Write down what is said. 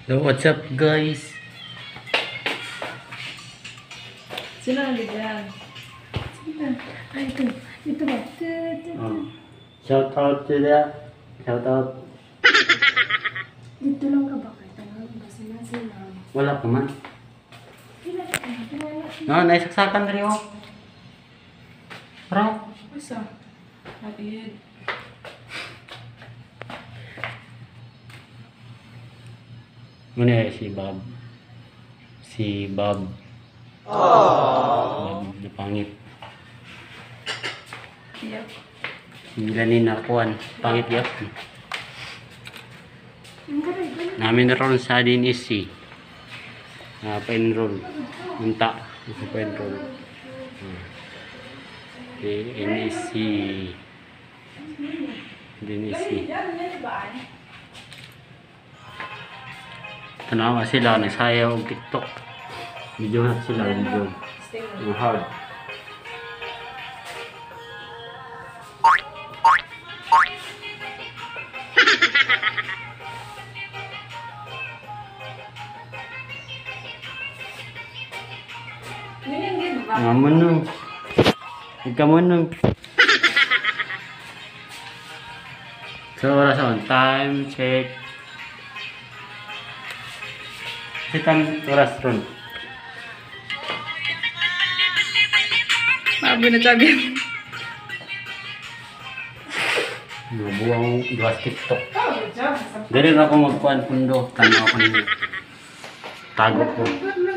Hello, what's up guys? Sino ang bigyan? Sino? Ay, ito. Ito ba? Shout out to that. Shout out. Dito lang ka ba? Kahit ano, basta na sila. Wala ka man. No, naisaksakan rin ako. Parang. Basta. Kapit. Muna si Bob. Si Bob. Bob na pangit. Yep. Si Milanin na kuwan. Pangit yap. Namin na ron sa DNSC. Pa-enroll. Munta. Pa-enroll. DNSC. DNSC. Tanawa sila, nagsayaw og TikTok. Video na sila, video. Ang hard. Ngamun nung. Ikamun nung. So, oras on. Time check. Sitan oras ron. Sabi na sabi. Nabuang iwas TikTok. Dari na ako magkuhan pundo. Tanaw ko nila. Tago ko.